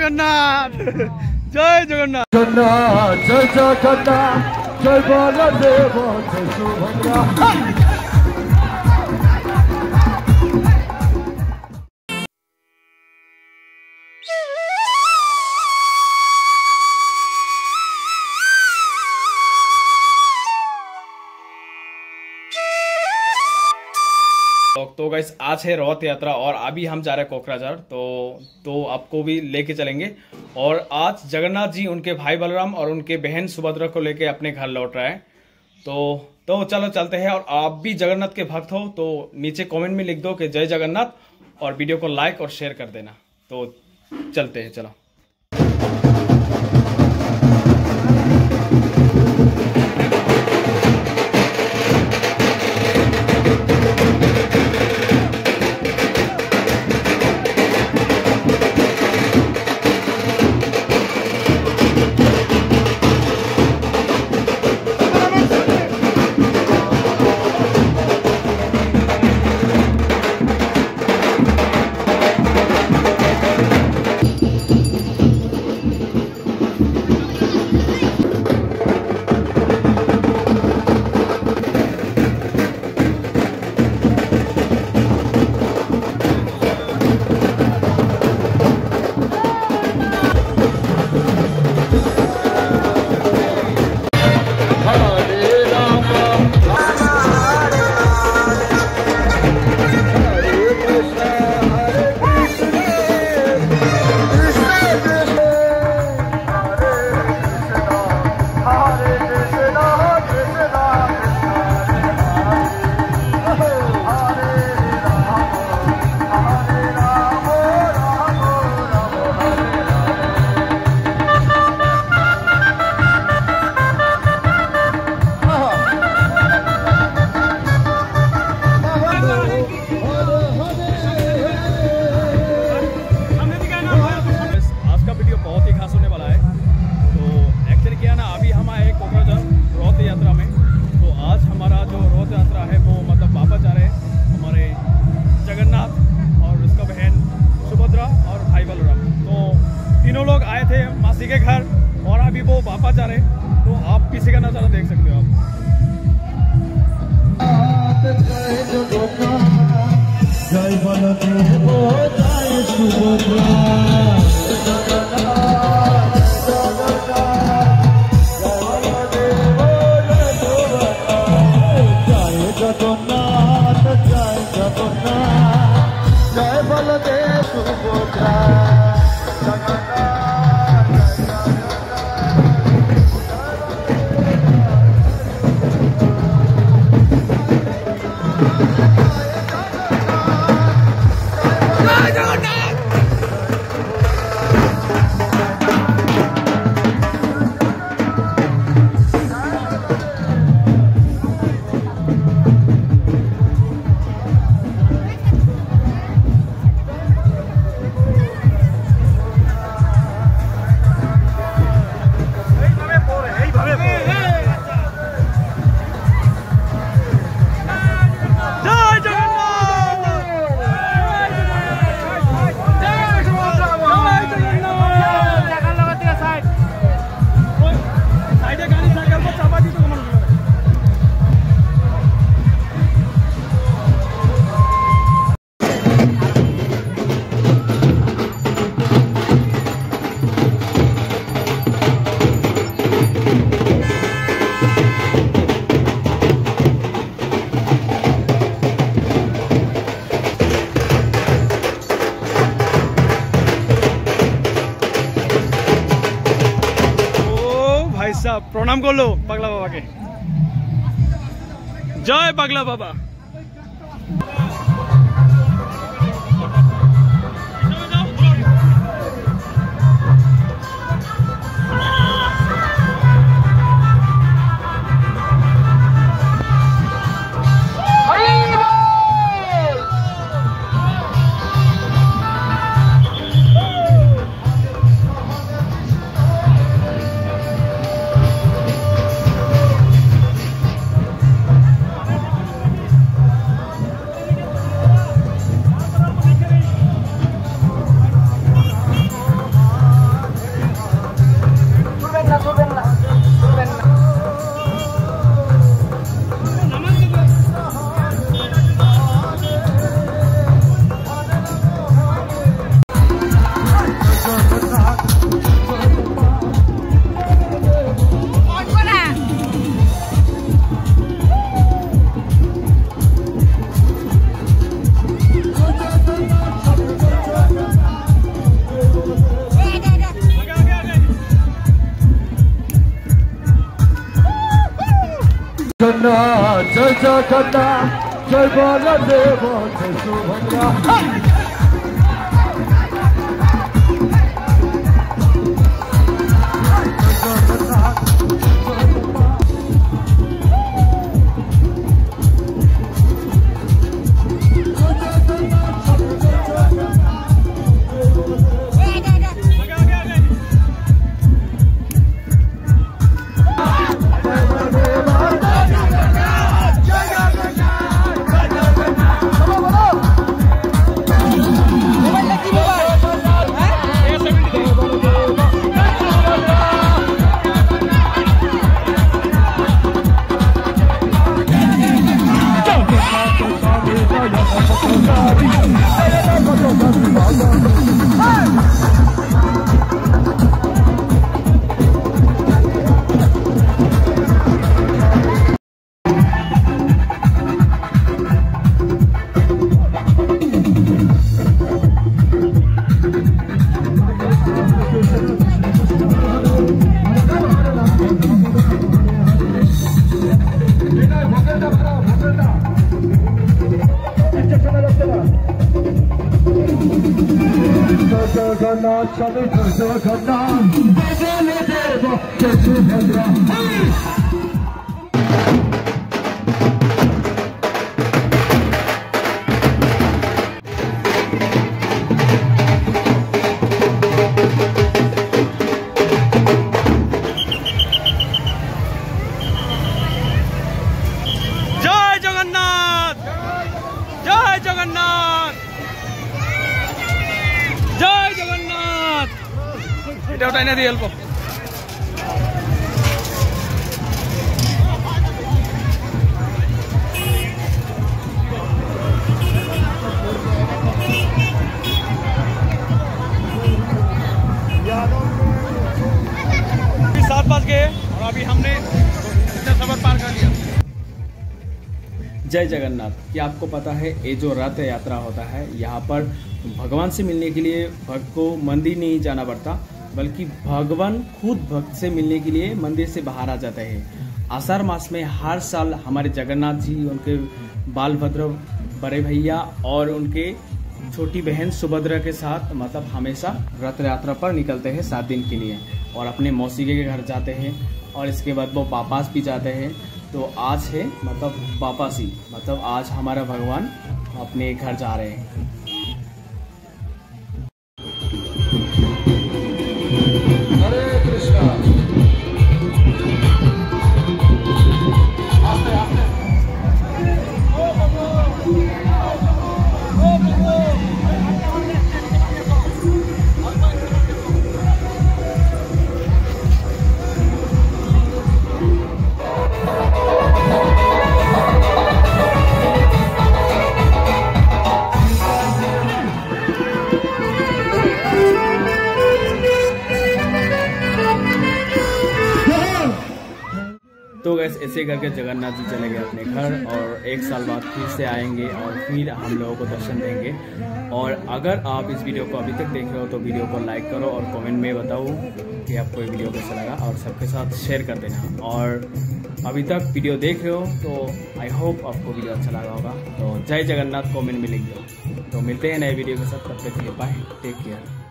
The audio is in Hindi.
जगन्नाथ जय जगन्नाथ जय जगन्नाथ जय बलदेव जय सुभद्रा। तो गाइस आज है रथ यात्रा और अभी हम जा रहे हैं कोकराझार, तो आपको भी लेके चलेंगे। और आज जगन्नाथ जी उनके भाई बलराम और उनके बहन सुभद्रा को लेके अपने घर लौट रहा है। तो चलो चलते हैं। और आप भी जगन्नाथ के भक्त हो तो नीचे कमेंट में लिख दो कि जय जगन्नाथ और वीडियो को लाइक और शेयर कर देना। तो चलते हैं, चलो। के घर और अभी वो वापस जा रहे हैं, तो आप पीछे का नजारा देख सकते हो प्रणाम कर लो पगला बाबा के। जय पगला बाबा। जगन्नाथ जय जगन्नाथ जय बलदेव जय सुभद्रा जगन्नाथ स्वामी जगन्नाथ बलदेव जय सुभद्रा जय जगन्नाथ जय जगन्नाथ जय जगन्नाथ এটা ওটাই না দিয়ে অল্প अभी 7 बज गए और अभी हमने इतना सफर पार कर लिया। जय जगन्नाथ। क्या आपको पता है ये जो रथ यात्रा होता है यहाँ पर भगवान से मिलने के लिए भक्त को मंदिर नहीं जाना पड़ता, बल्कि भगवान खुद भक्त से मिलने के लिए मंदिर से बाहर आ जाते हैं। आषाढ़ मास में हर साल हमारे जगन्नाथ जी, उनके बालभद्र बड़े भैया और उनके छोटी बहन सुभद्रा के साथ मतलब हमेशा रथ यात्रा पर निकलते हैं 7 दिन के लिए और अपने मौसी के घर जाते हैं और इसके बाद वो वापस भी जाते हैं। तो आज है मतलब वापसी, मतलब आज हमारा भगवान अपने घर जा रहे हैं। तो गैस ऐसे करके जगन्नाथ जी चले गए अपने घर और 1 साल बाद फिर से आएंगे और फिर हम लोगों को दर्शन देंगे। और अगर आप इस वीडियो को अभी तक देख रहे हो तो वीडियो को लाइक करो और कमेंट में बताओ कि आपको ये वीडियो कैसा लगा और सबके साथ शेयर कर देना। और अभी तक वीडियो देख रहे हो तो आई होप आपको वीडियो अच्छा लगा होगा। तो जय जगन्नाथ कमेंट में लिख दो। तो मिलते हैं नए वीडियो के साथ, तब तक के लिए बाय, टेक केयर।